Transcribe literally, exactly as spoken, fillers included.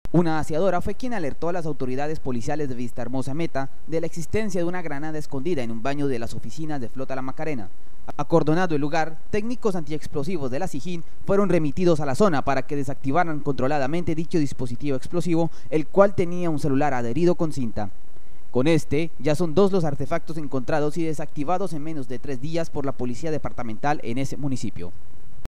Una aseadora fue quien alertó a las autoridades policiales de Vistahermosa Meta de la existencia de una granada escondida en un baño de las oficinas de Flota La Macarena. Acordonado el lugar, técnicos antiexplosivos de la SIJIN fueron remitidos a la zona para que desactivaran controladamente dicho dispositivo explosivo, el cual tenía un celular adherido con cinta. Con este, ya son dos los artefactos encontrados y desactivados en menos de tres días por la Policía Departamental en ese municipio.